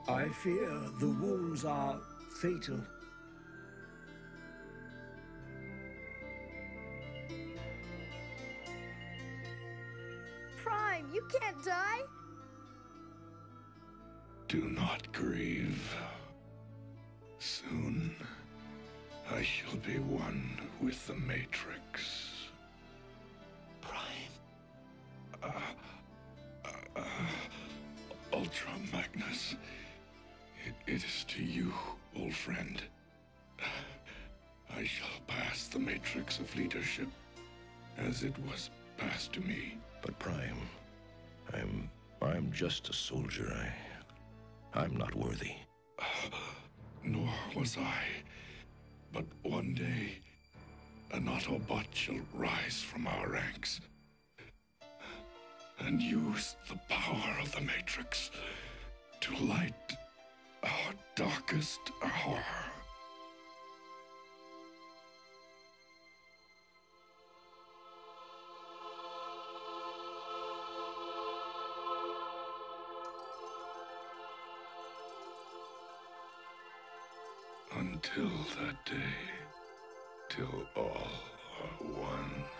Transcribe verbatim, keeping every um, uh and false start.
I fear the wounds are fatal. Prime, you can't die! Do not grieve. Soon, I shall be one with the Matrix. Prime. Uh, uh, uh, Ultra Magnus. It, it is to you, old friend. I shall pass the Matrix of leadership, as it was passed to me. But Prime, I'm... I'm just a soldier. I... I'm not worthy. Uh, nor was I. But one day, an Autobot shall rise from our ranks and use the power of the Matrix to light our darkest hour. Until that day, till all are one.